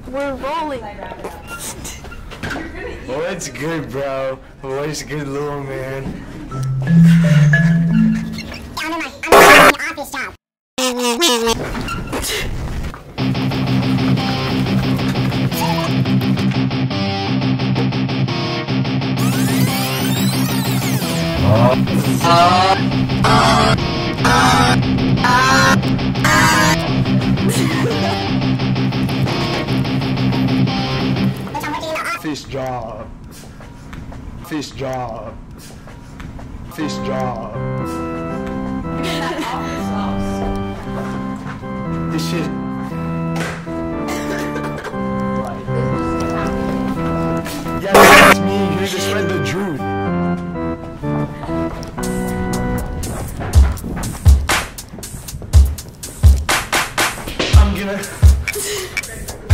We're rolling. What's good, bro? What's good, little man? I'm in my office job. Fish job. Fish job. Fish job. This shit. Yeah, that's me. You need to spread the truth. I'm gonna.